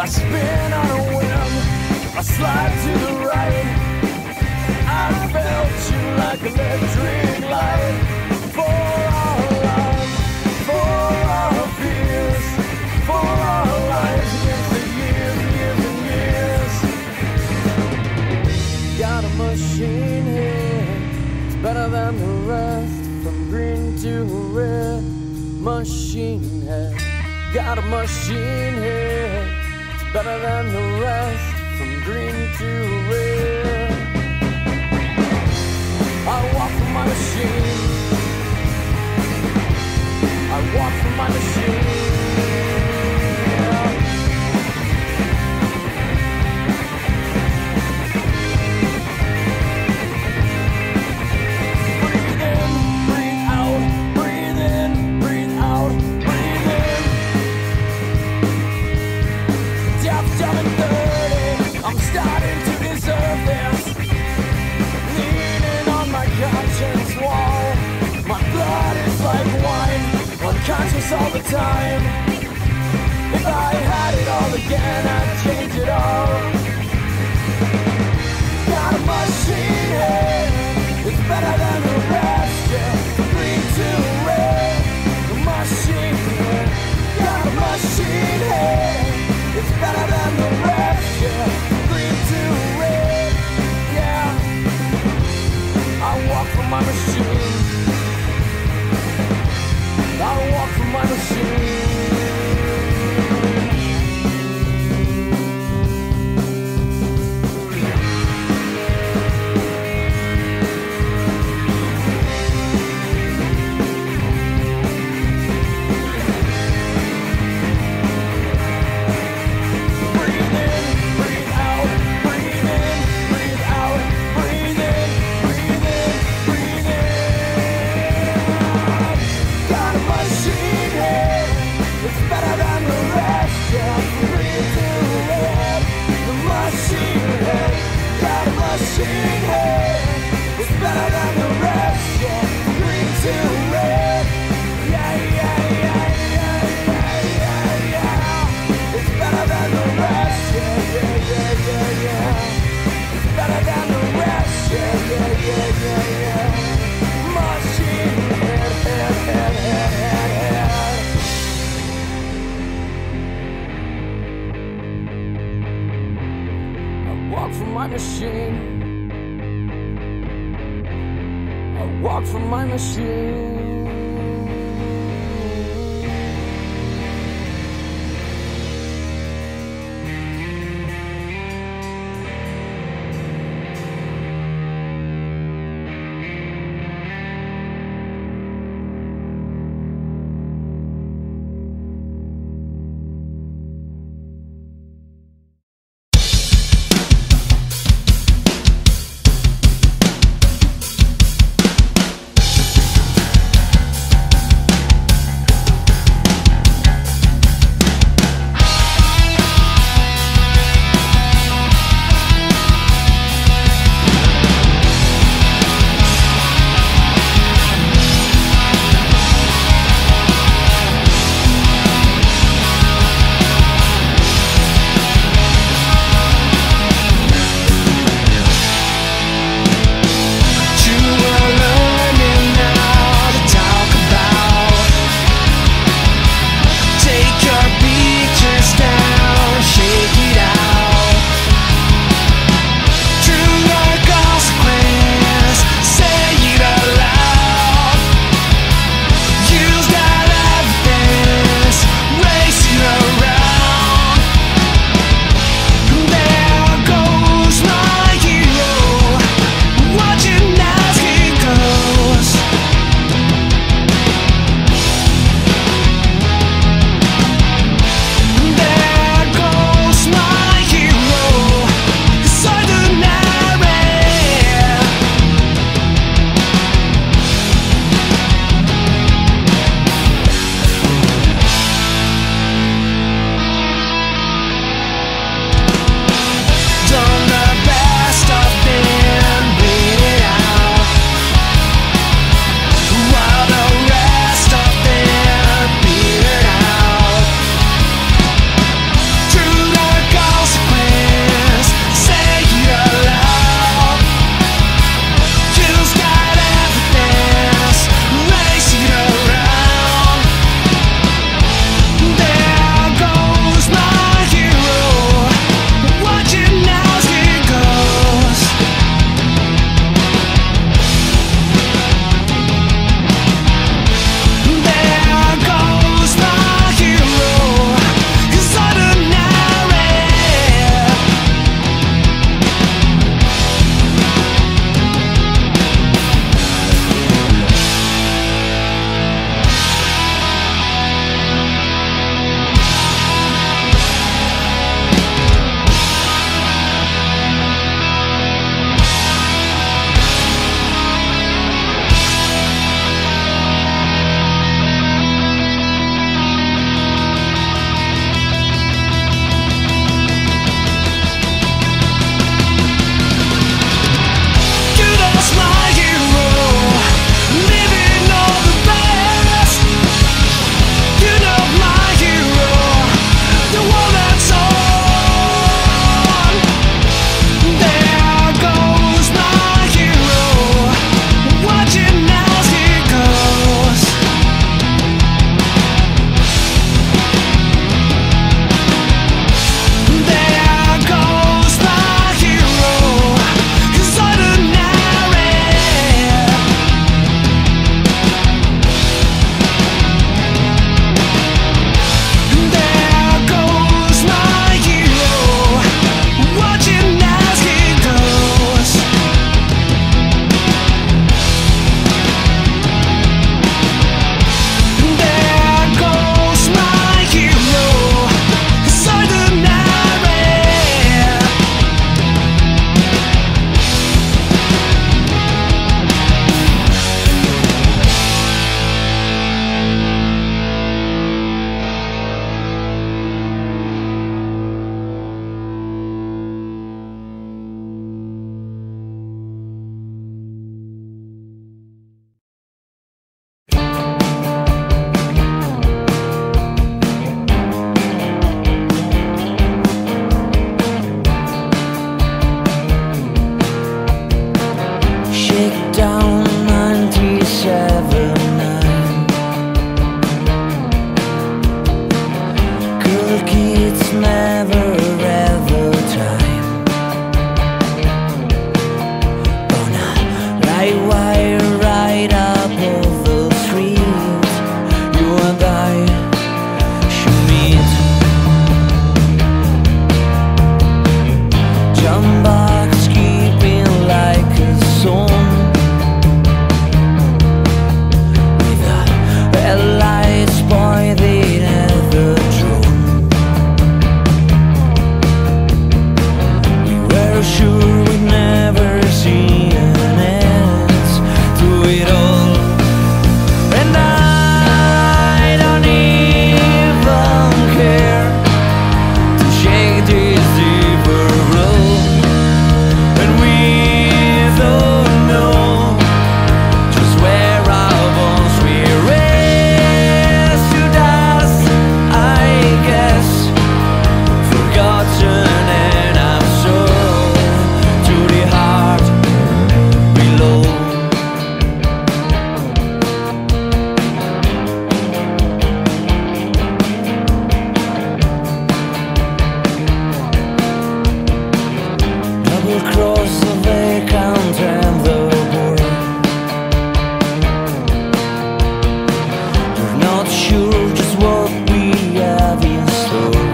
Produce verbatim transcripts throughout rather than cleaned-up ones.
I spin on a whim, I slide to the right. I felt you like electric light. For our love, for our fears, for our lives against the years, years and years. Got a machine here, it's better than the rest. From green to red, machine head. Got a machine here, it's better than the rest. From green to red, I walk from my machine. I walk from my machine. Breathe in, breathe out, breathe in, breathe out, breathe in. Deaf, dumb and dirty, I'm starting to deserve this. Leaning on my conscience wall, my blood is like wine, unconscious all the time. If I had it all again, I'd change it all. Got a machine head, it's better than the rest, yeah. Green to red, the machine head. Got a machine head, it's better than the rest, yeah. Green to red, yeah. I walk from my machine. I walk from my machine. Breathe in, breathe out, breathe in, breathe out, breathe in, breathe in, breathe in. Got a machine head, it's better than the rest, yeah. Green to red, the machine head. Got a machine head, it's better than the rest, yeah. Green to red, yeah, yeah, yeah, yeah, yeah, yeah, yeah. It's better than the rest, yeah, yeah, yeah, yeah, yeah. It's better than the rest, yeah, yeah, yeah, yeah, yeah. Machine head, head, head, head, head, head. I walk from my machine. I walk from my machine. it's never ever time. Gonna lie wire right up of the street. You and I should meet. Jumbox keeping like a song, with the headlights pointed at the drone. We were sure we'd never see an end to it all, and I don't even care to shake this deeper glow. And we don't know just where our bones will rest to dust, I guess, forgotten and absorbed to the heart below. Double cross the vacant and the bored. We're not sure just what we have in store.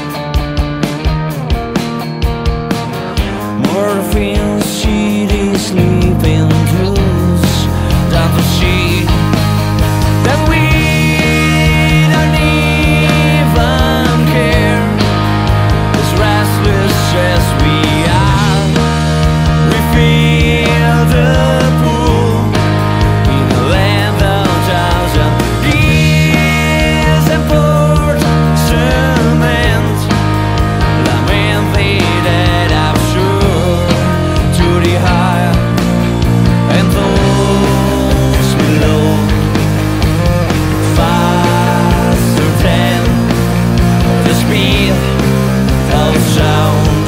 Morphine city sleeping blues, down to see that we don't even care. As restless as we are, we feel the pull in a land of thousand years and poured cement, lamented absurd to the high and those below. Faster than the speed of sound,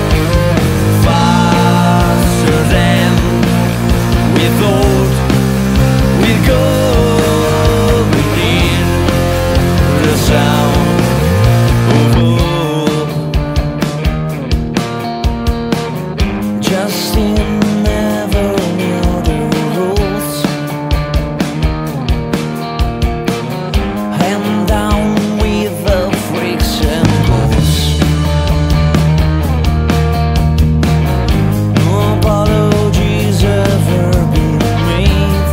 faster than we thought we'd go. We need the sound of hope. Justin never knew the rules. Hand down with the freaks and ghouls. No apologies ever been made.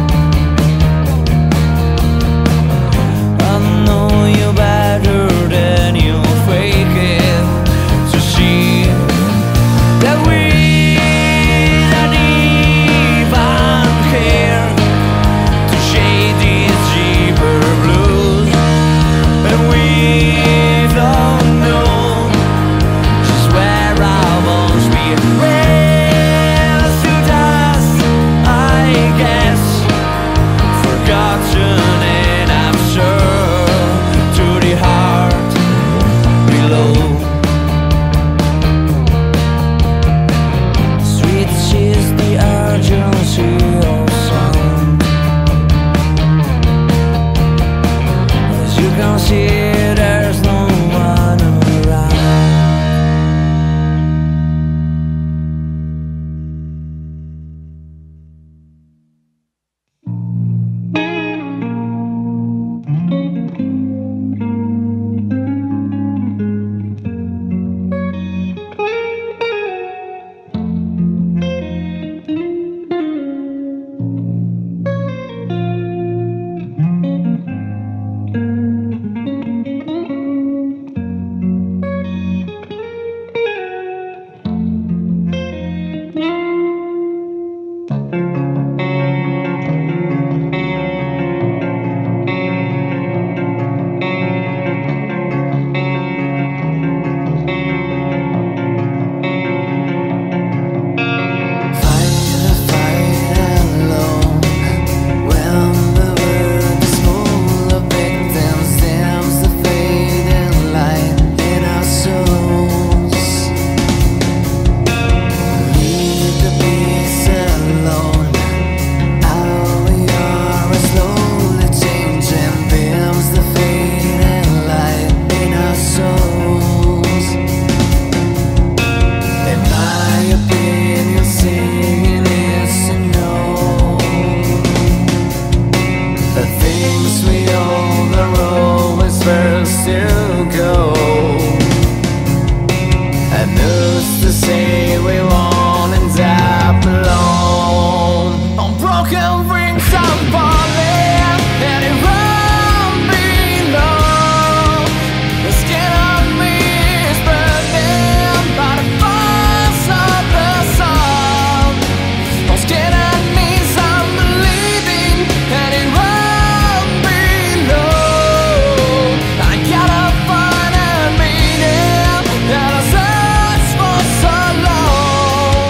I know you better than you fake it to see that we don't even care to shade these cheaper blues. And we don't know just where our bones will rest to dust, I guess, forgotten and absurd to the heart below. Sweet is the urgency of sound. As you can see, there's no one around. to go. And who's to say we won't end up alone? On broken rings I'm falling, and it won't be long. The skin on me is burning by the force of the sun. On skin on me I'm believing, and it won't be long. I gotta find a meaning that I searched for so long.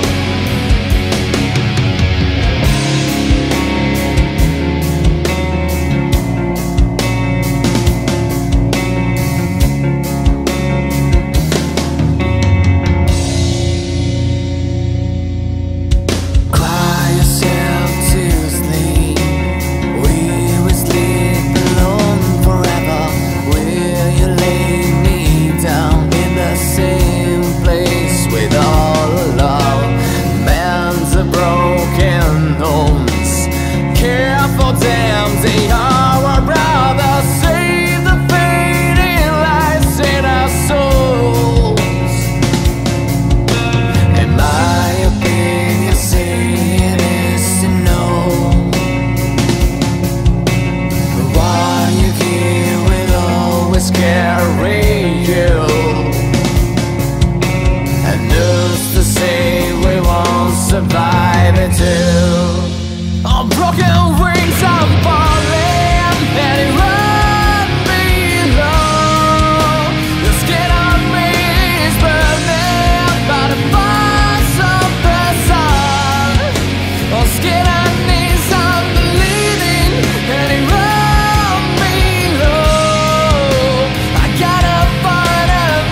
Cry yourself to sleep. We will sleep alone forever. Will you lay me down in the same place with all love? Men's are broken homes. Care for them, they are our brothers. Save the fading lights in our souls. In my opinion, saying is to know. But what you hear will always carry you. And who's to say we won't survive it too? On broken wings I'm falling, and it won't be long. The skin on me is burning by the force of the sun. On skin on knees I'm believing, and it won't be long. I gotta find a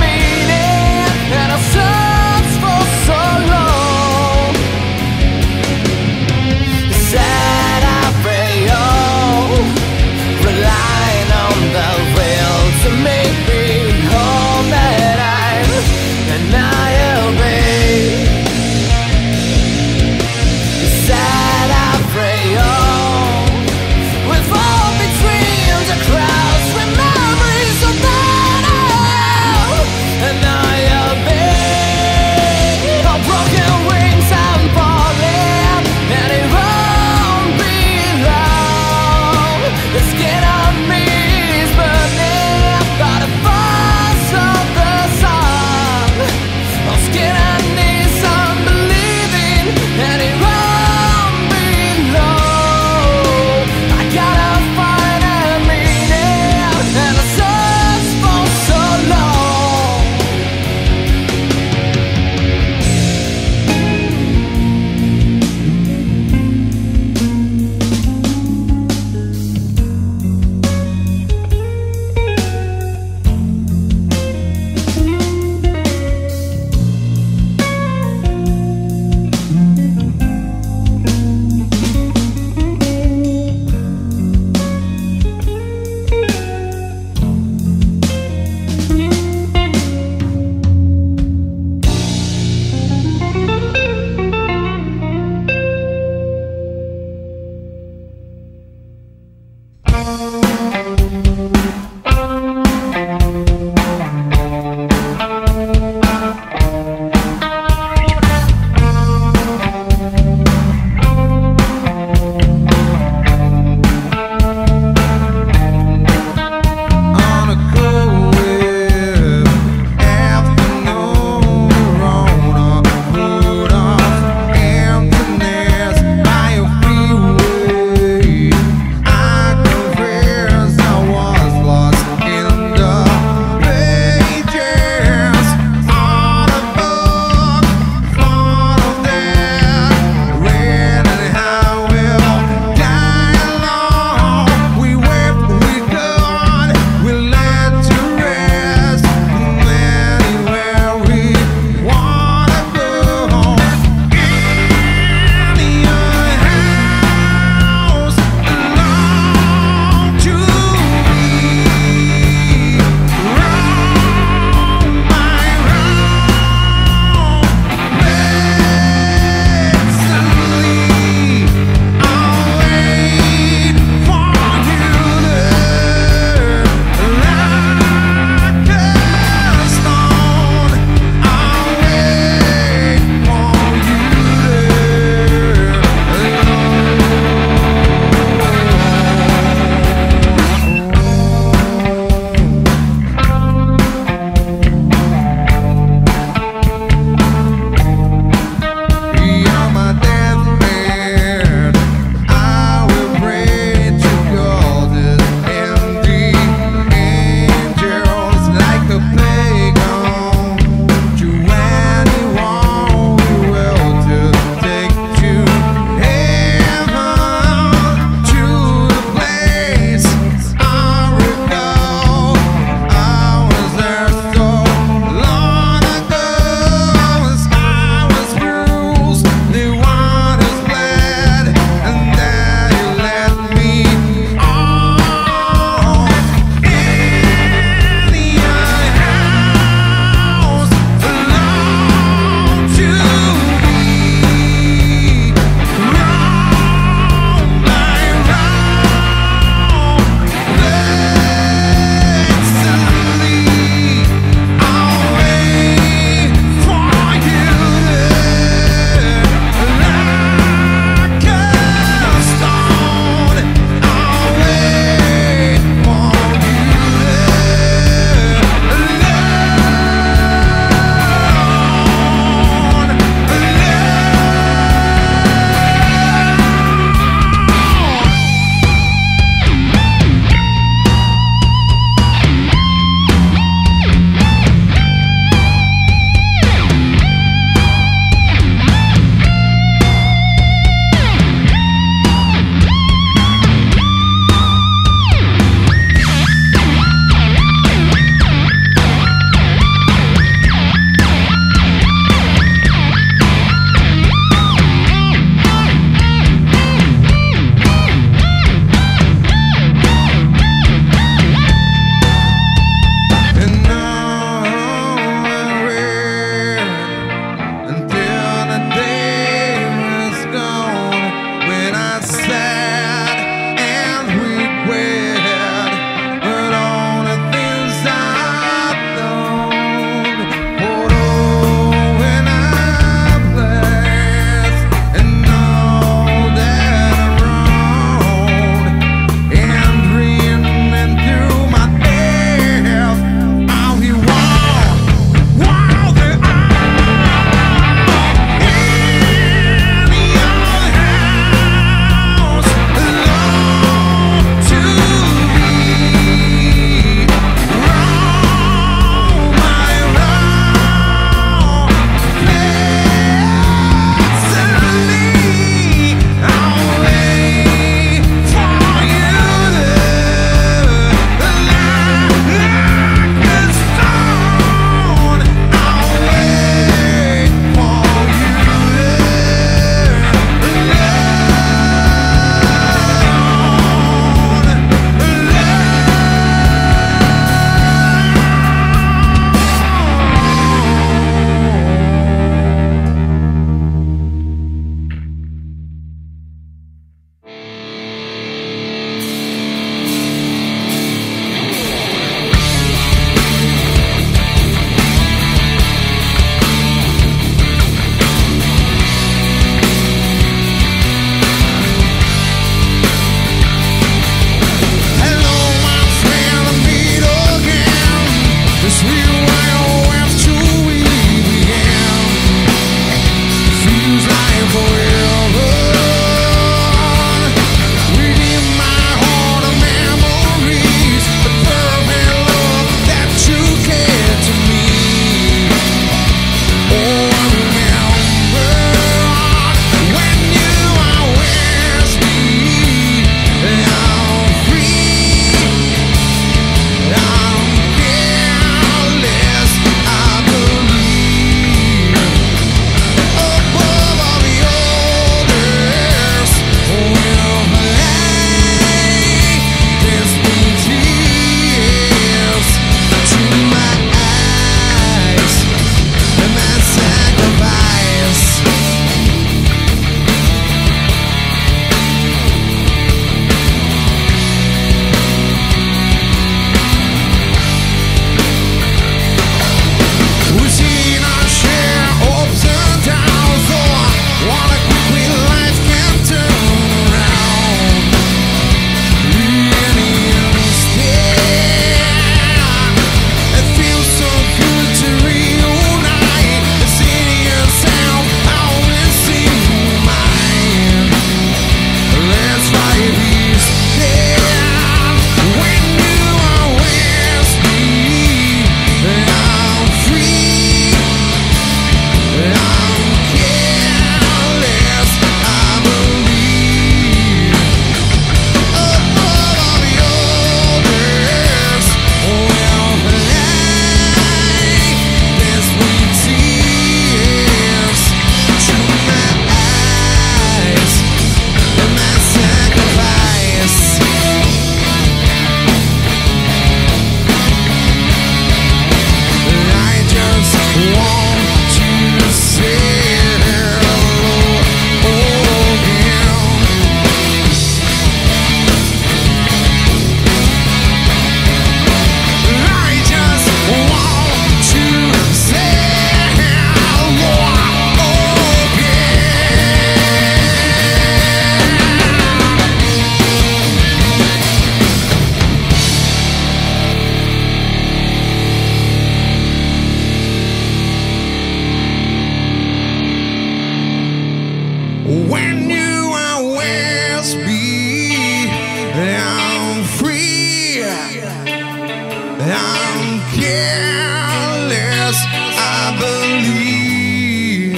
I'm careless, I believe.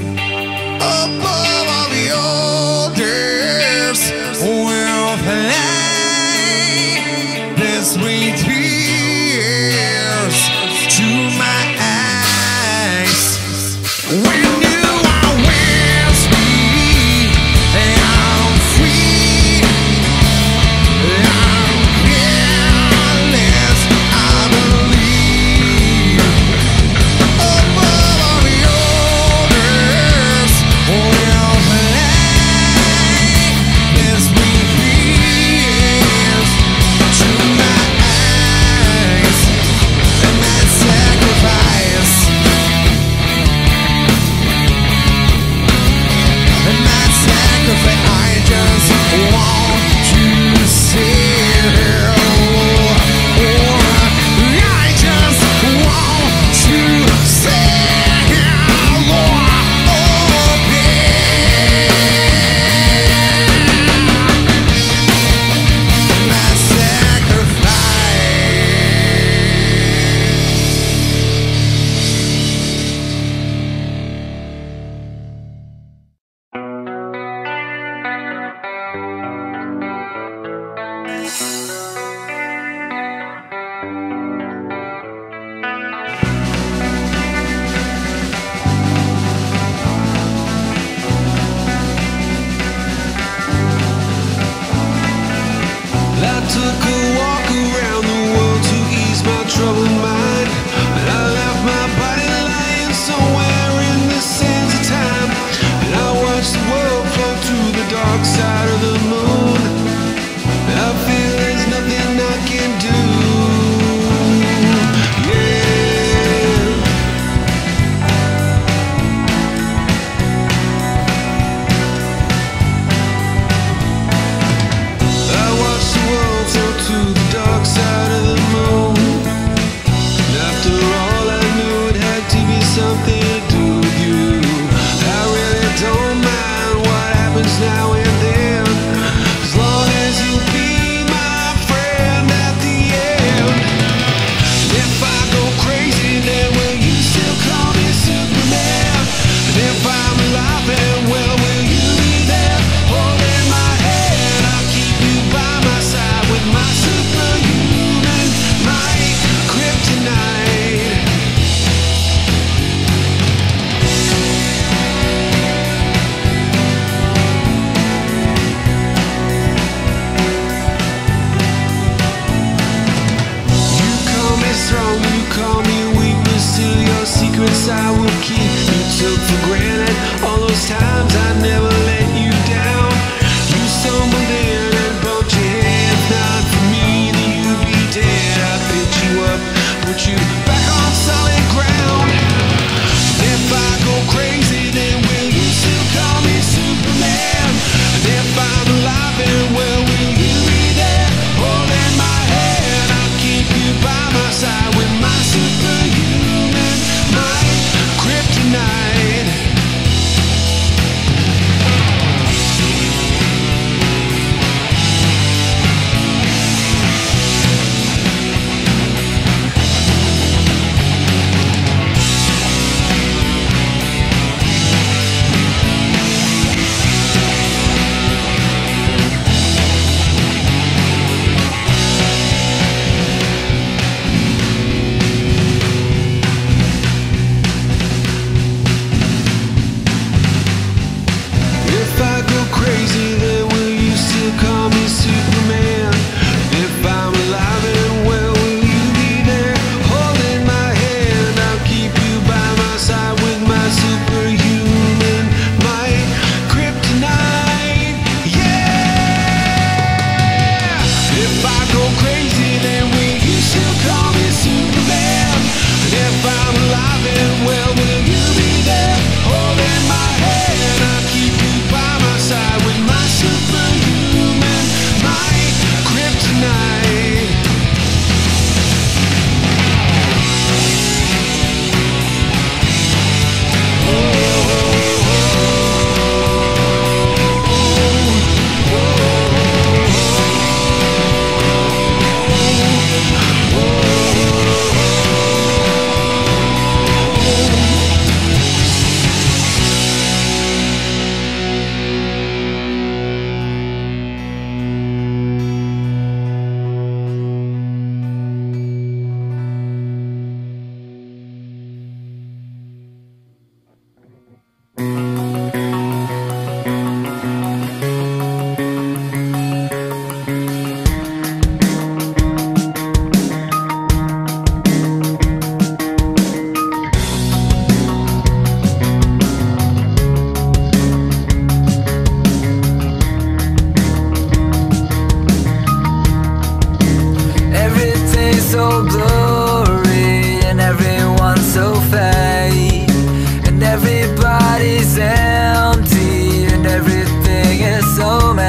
Above all the others will play this sweet tears to my eyes. When you are with me, I'm free. I'm careless, I believe.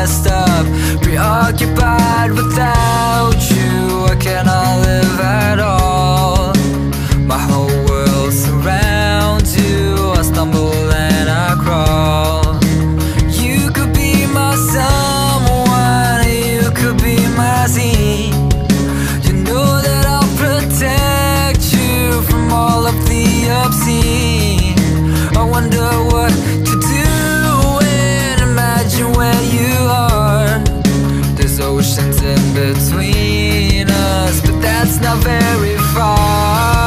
messed up, preoccupied without you. I cannot live at all. My whole world surrounds you. I stumble and I crawl. You could be my someone, you could be my scene. You know that I'll protect you from all of the obscene. I wonder what to do and imagine where you are. There's oceans in between us, but that's not very far.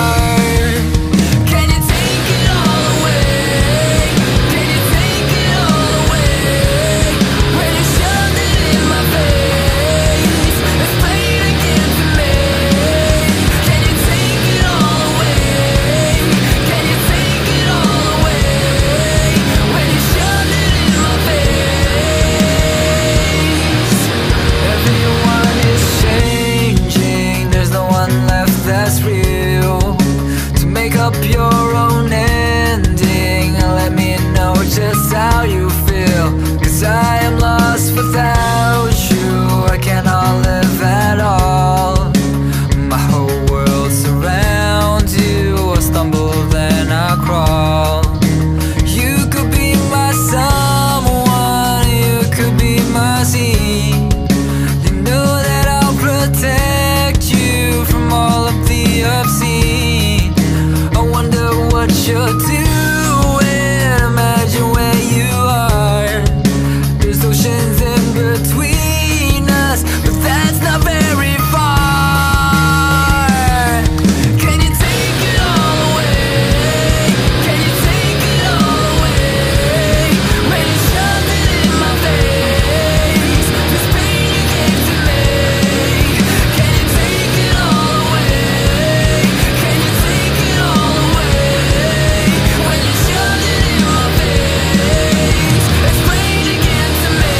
Can you take it all away? Can you take it all away? When you shoved it in my face, explain again to me. Can you take it all away? Can you take it all away? When you shoved it in my face. Everyone is changing, there's no one left that's real. To make up your own ending, let me know just how you feel. Cause I am lost without you, I cannot live at all. My whole world surrounds you, I stumble then I crawl. You could be my someone, you could be my scene. You know that I'll protect you from all of the obscene. I wonder what you're doing, imagine where you are. There's oceans in between us, but that's not very far. Can you take it all away? Can you take it all away? When you shoved it in my face, this pain you gave to me. Can you take it all away? Can you take it all away? When you shoved it in my face, explain again to me.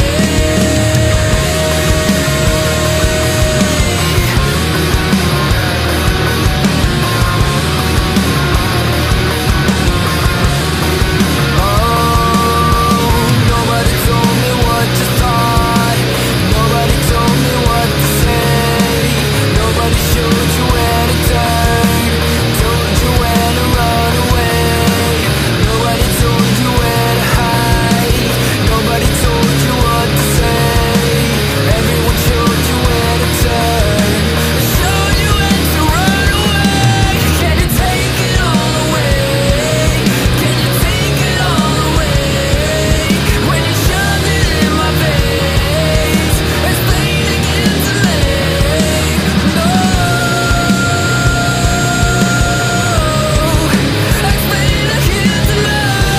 Nobody told me what to thought. Nobody told me what to say. Nobody showed you where to turn, told you where to run away. Nobody told you where to hide. Nobody told you what to say. Everyone showed you where to turn, showed you where to run away. Can you take it all away? Can you take it all away? When you shoved it in my face, explain again to me. No, explain again to me.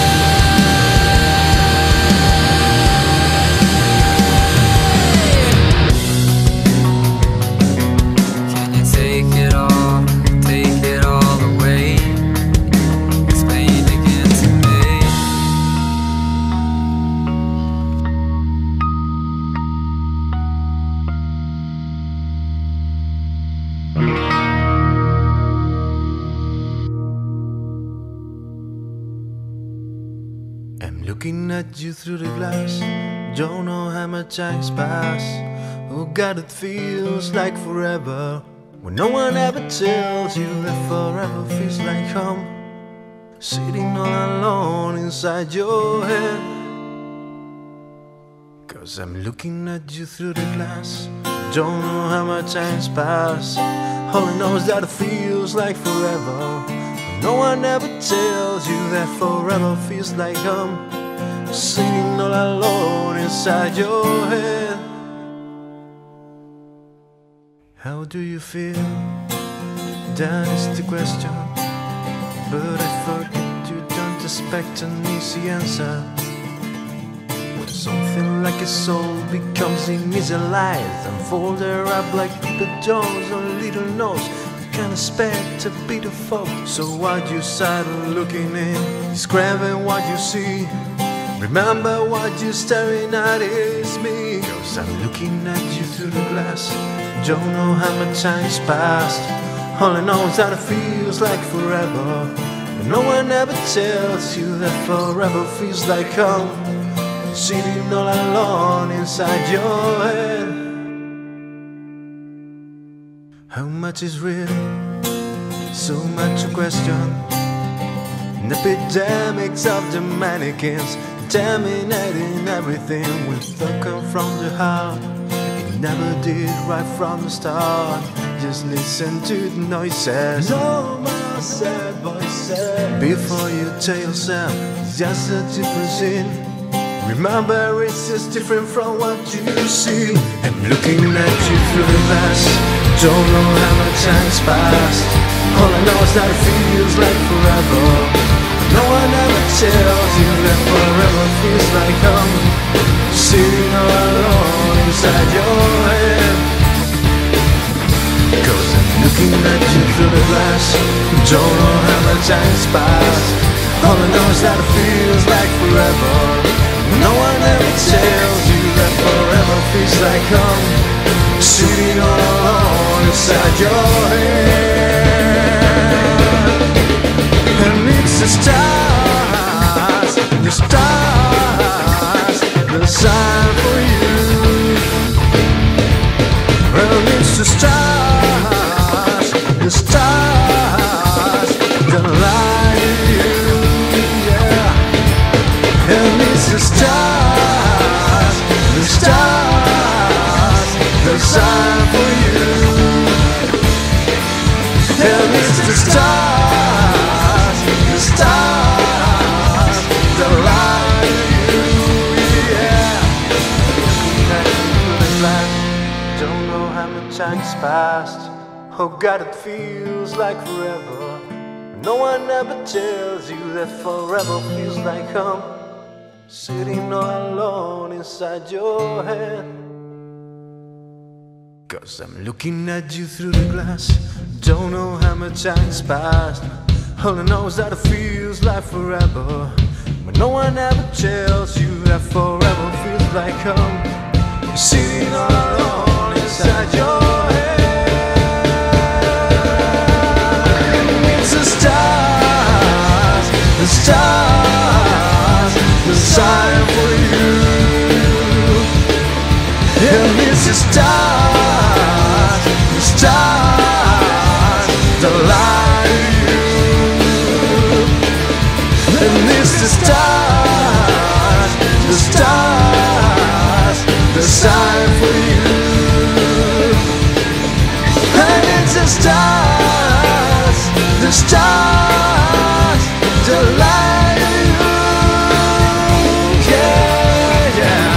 Can you take it all, take it all away? Explain again to me. I'm looking at you through the glass, don't know how much time's passed. Oh God, it feels like forever, when no one ever tells you that forever feels like home. Sitting all alone inside your head. Cause I'm looking at you through the glass, don't know how much time's passed. All I know is that it feels like forever, no one ever tells you that forever feels like home. Sitting all alone inside your head. How do you feel? That is the question. But I forget you don't expect an easy answer. When something like a soul becomes initialized and folded up like paper dolls on little notes, can't expect a bit of folk. So what you started looking in, describing what you see. Remember what you're staring at is me. Cause I'm looking at you through the glass, don't know how much time's passed. All I know is that it feels like forever, but no one ever tells you that forever feels like home. sitting all alone inside your head. How much is real? So much to question. An epidemics of the mannequins, contaminating everything with the come from the heart. It never did right from the start. Just listen to the noises. No more sad voices. Before you tell yourself it's just a different scene, remember it's just different from what you see. I'm looking at you through the glass. Don't know how much time's passed. All I know is that it feels like forever. No one ever tells you that forever feels like home, sitting all alone inside your head. Cause I'm looking at you through the glass. Don't know how much time's passed. All I know is that it feels like forever. No one ever tells you that forever feels like home, sitting all alone inside your head. And it's the stars, the stars, the sign for you. And it's the stars, the stars, the light in you, yeah. And it's the stars, the stars, the sign for you. And it's the stars, the stars, the light in you, yeah. Don't know how much time's passed. Oh God, it feels like forever. No one ever tells you that forever feels like home, sitting all alone inside your head. Cause I'm looking at you through the glass. Don't know how much time's passed. All I know is that it feels like forever, but no one ever tells you that forever feels like home, sitting all alone inside your head. It's the stars, the stars, the sign for you. And it's the stars, the stars, the light in you. And it's the stars, the stars, the sign for you. And it's the stars, the stars, the light in you, yeah, yeah.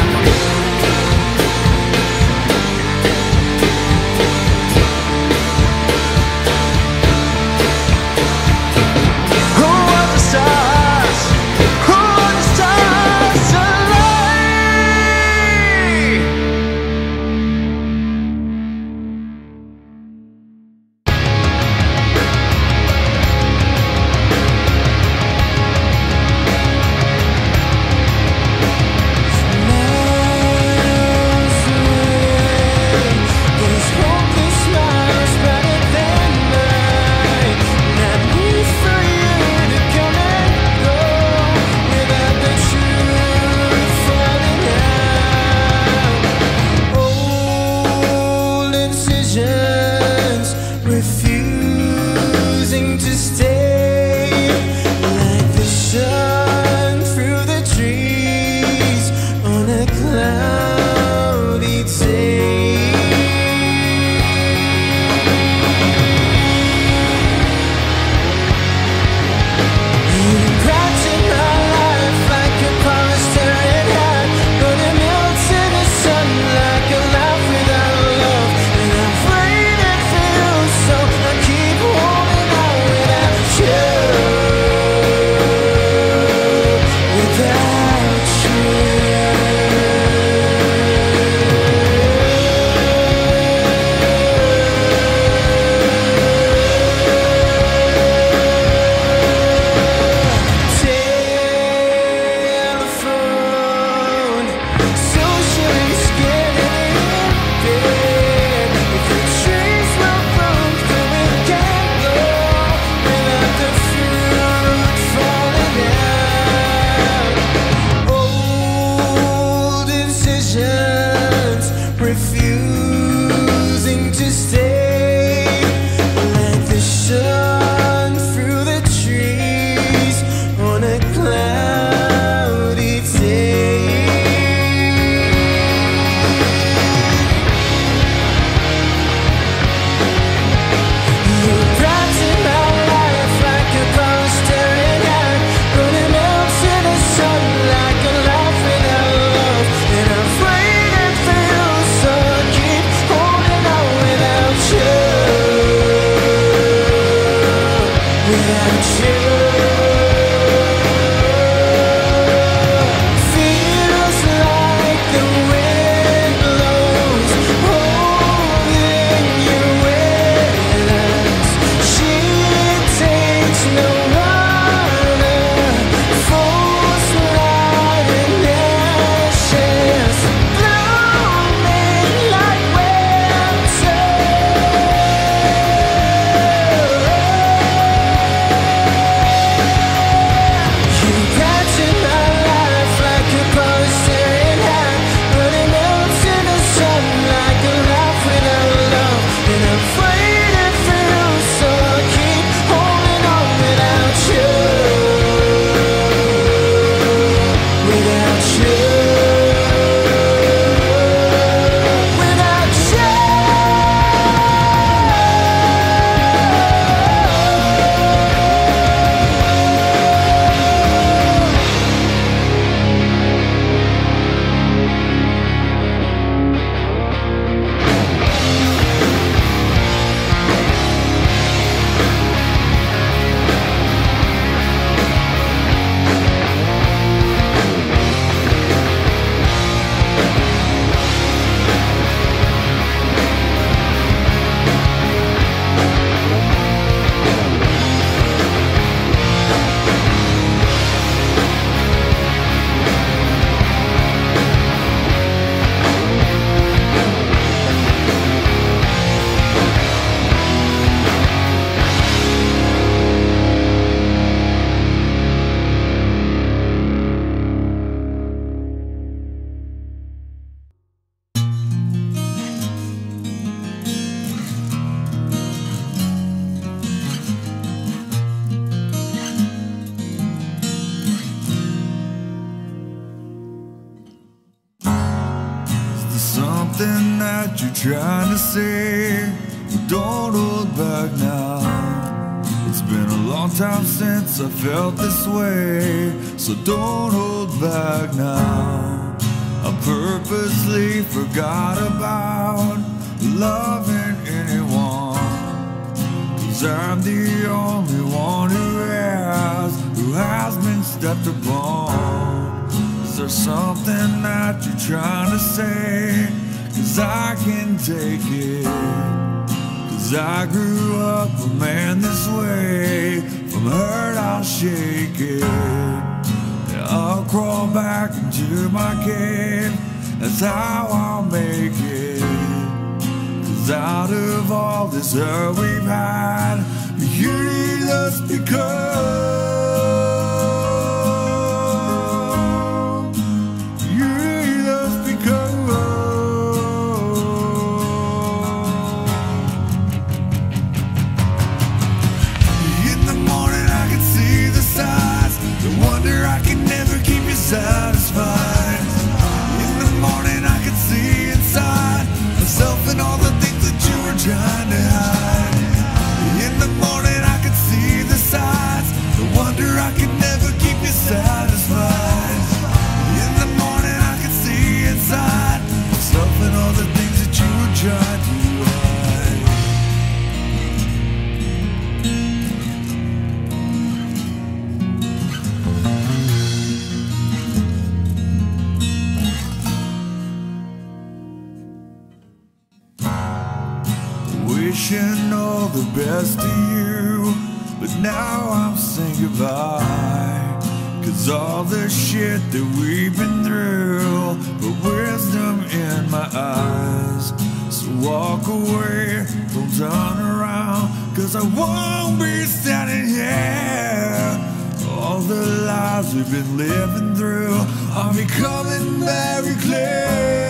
without you. Feels like the wind blows, holding you with us. She takes no other, falls light in ashes, blooming like winter. You capture my life like a poster in hand, but it melts in the sun like a laugh without love. And I'm fighting for you, so I'll keep holding on without you. Without you. Without you. Something that you're trying to say, but don't hold back now. It's been a long time since I felt this way, so don't hold back now. I purposely forgot about loving anyone, 'cause I'm the only one who has, who has been stepped upon. Is there something that you're trying to say? 'Cause I can take it, 'cause I grew up a man this way. From hurt I'll shake it, yeah, I'll crawl back into my cave. That's how I'll make it. 'Cause out of all this hurt we've had, you need us because satisfied. In the morning I could see inside myself and all the things that you were trying to hide. In the morning I could see the signs, the wonder I could never keep you satisfied. In the morning I could see inside myself and all the things that you were trying to hide. Wishing all the best to you, but now I'm saying goodbye. 'Cause all the shit that we've been through put wisdom in my eyes. So walk away, don't turn around, 'cause I won't be standing here. All the lies we've been living through are becoming very clear.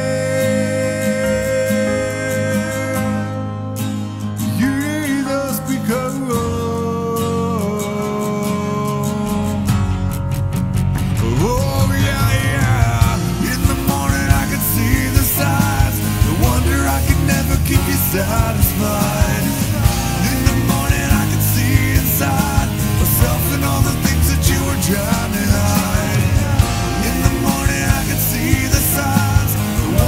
Satisfied. In the morning I could see inside myself and all the things that you were trying to hide. In the morning I could see the signs, the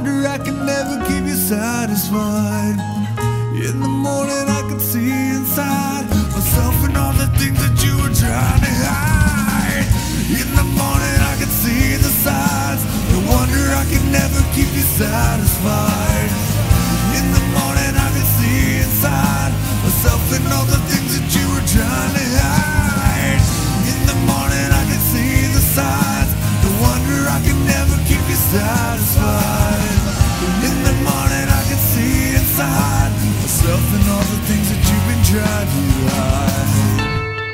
wonder I can never keep you satisfied. In the morning I can see inside myself and all the things that you were trying to hide. In the morning I can see the signs. No wonder I can never keep you satisfied. In the morning I can see inside myself and all the things that you were trying to hide. In the morning I can see the signs. No wonder I can never keep you satisfied. In the morning I can see inside myself and all the things that you've been trying to hide.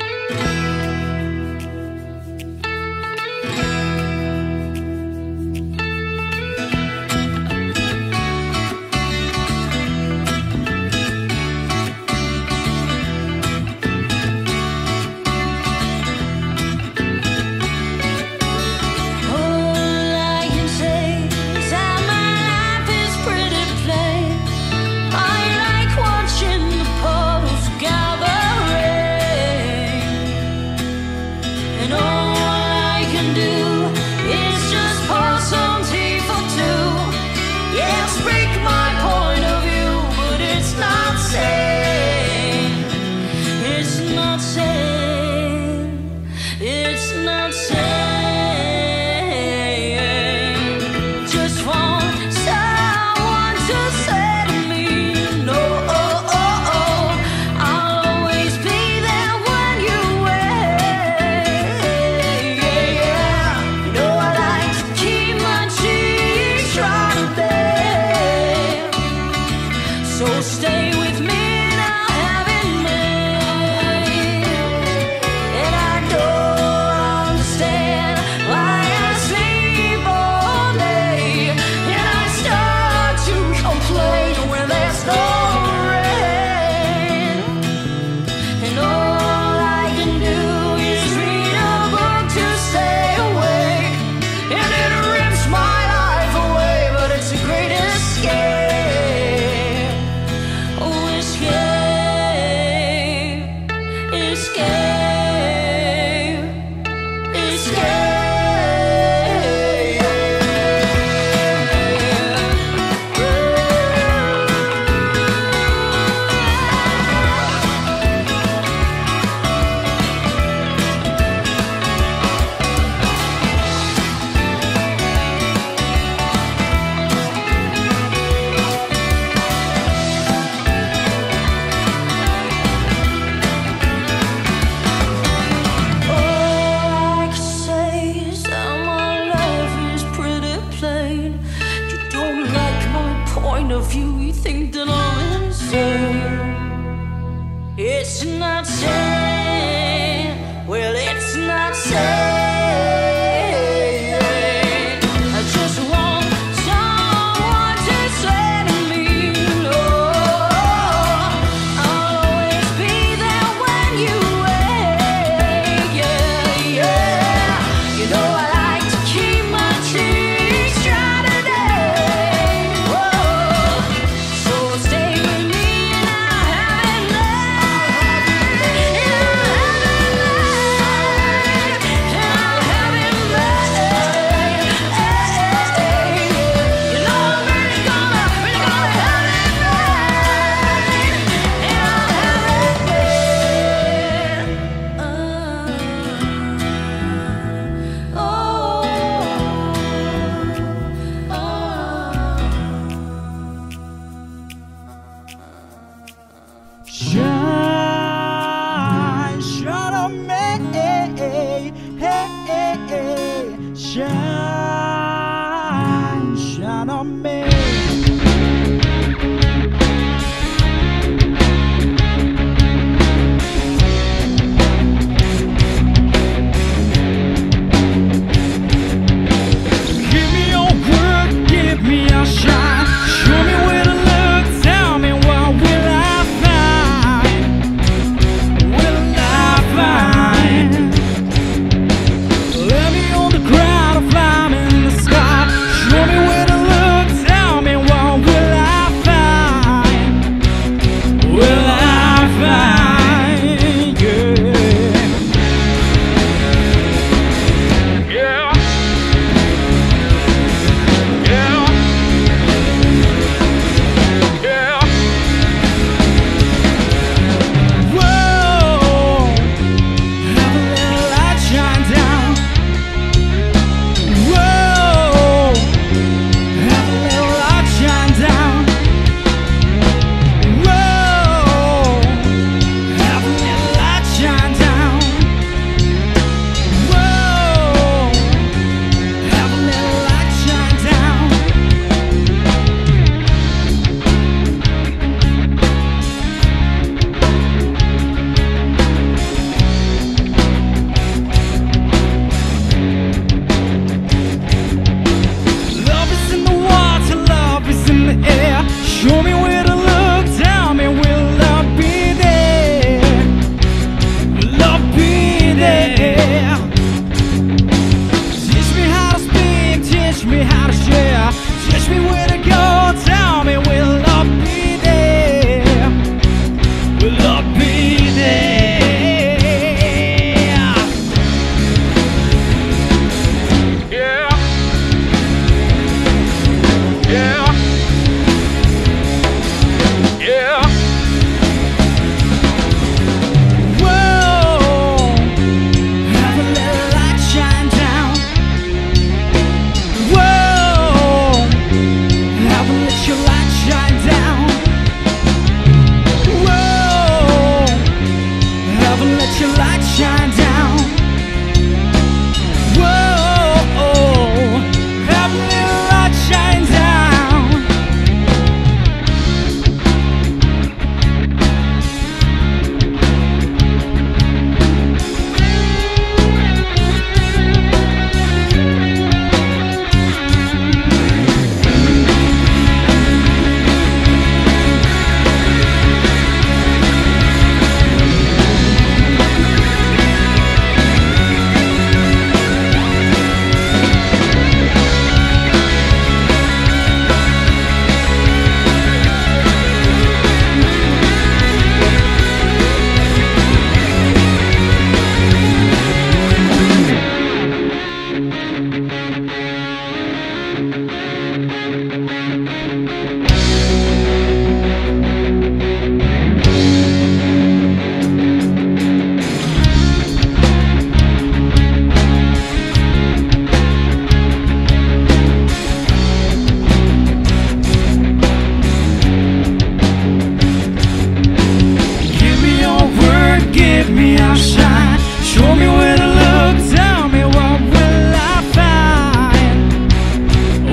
It's not sad, well it's not sad. I just want someone to say to me, no, I'll always be there when you wake, yeah, yeah. You know I like to keep my cheeks dry today, whoa. So stay with me and I'll have it Shine, shine on me, hey, hey, hey. Shine, shine on me. Give me your word, give me your shine. Show me where to look, tell me what will I find. Will I find? Let me on the ground, fly in the sky. Show me where to look, tell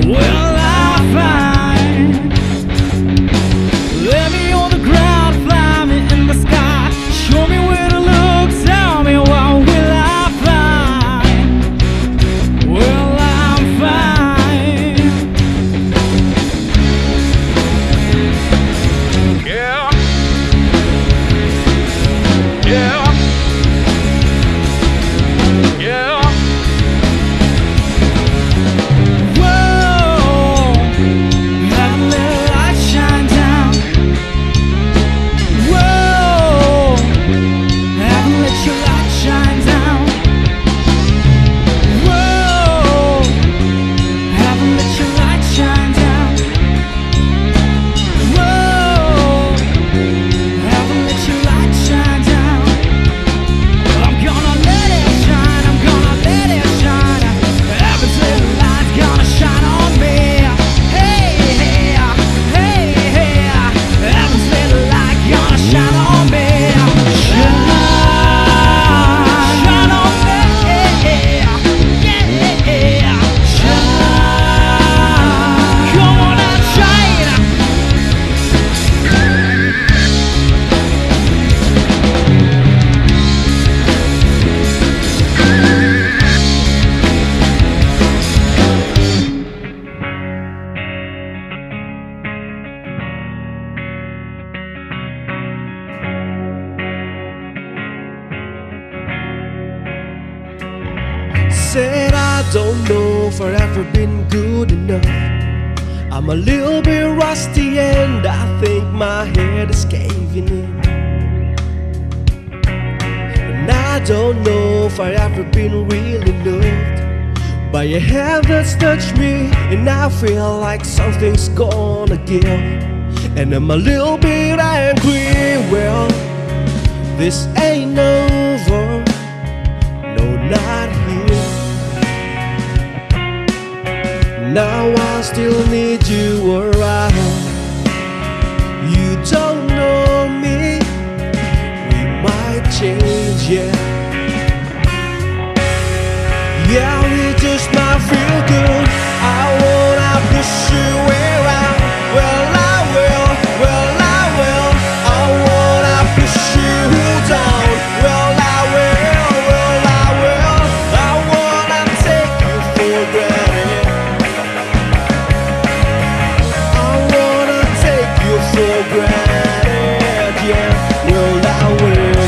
will I find? Let me on the ground, fly me in the sky. Show me where to look, tell me what will I find? Will I find? Yeah. Yeah. Yeah. Whoa, have a little light shine down. Whoa, haven't let your light shine down. Whoa, haven't let your light shine down. Whoa, haven't let your light shine down. Well, I'm gonna let it shine, I'm gonna let it shine. Heaven's little light's gonna shine on me. Hey, hey, hey, hey. Heaven's little light gonna shine on me. Shine, shine on me. Yeah, shine. Come on and shine. Said I don't know if I've ever been good enough. I'm a little bit rusty and I think my head is caving in. And I don't know if I've ever been really loved by a hand that's touched me, and I feel like something's gonna give. And I'm a little bit angry. Well, this ain't over. No, not here. Now I still need you around. You don't know me. We might change, yeah. Yeah, we just might feel good. I wanna push you around. Well, I will, well, I will. I wanna push you down. Well, I will, well, I will. I wanna take you for granted. I wanna take you for granted, yeah. Well, I will.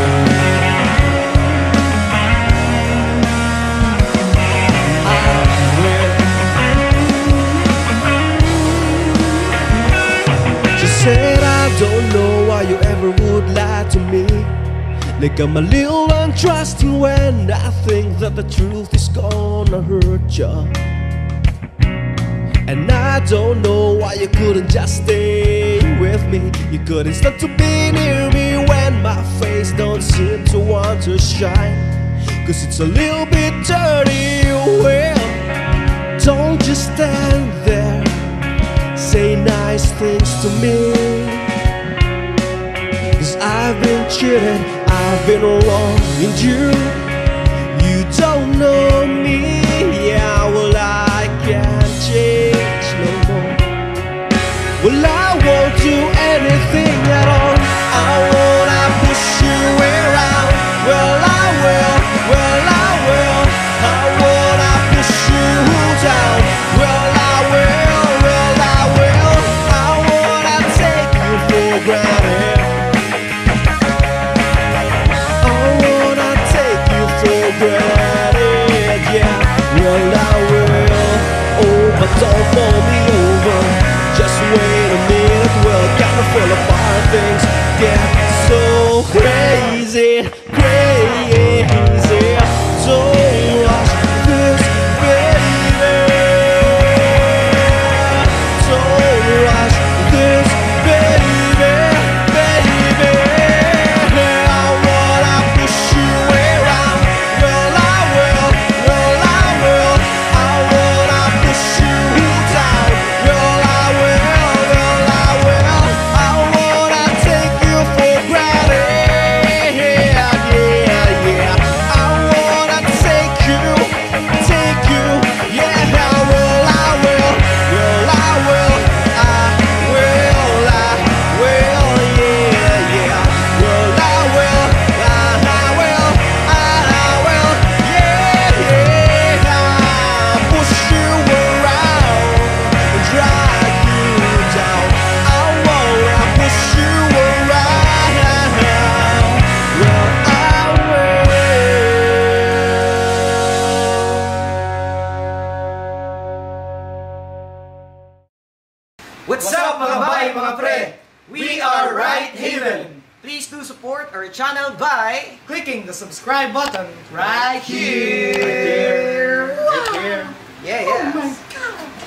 She said I don't know why you ever would lie to me. Like I'm a little untrusting when I think that the truth is gonna hurt ya. And I don't know why you couldn't just stay with me. You couldn't stop to be near me when my face don't seem to want to shine. Cause it's a little bit dirty. Well, don't just stand there. Say nice things to me. Cause I've been cheated, I've been wronging you. You don't know me. Yeah, well, I can't change no more. Well, I won't do anything at all. I wanna push you around. Well, I will, well, I will. I wanna push you down. Well, I will, well, I will. I wanna take you for granted. I wanna take you for granted, yeah. Well, I will. Oh, but don't fall me over. Just wait a minute. Well, gotta fall apart. Things get so crazy, crazy. Don't rush this, baby. Don't rush this, baby, baby. I wanna push you around. Well, I will, well, I will. I wanna push you down. Well, I will, well, I will. I wanna We are Right Haven. Please do support our channel by Clicking the subscribe button right here. right here. Right here. Yeah, yeah. Oh my God.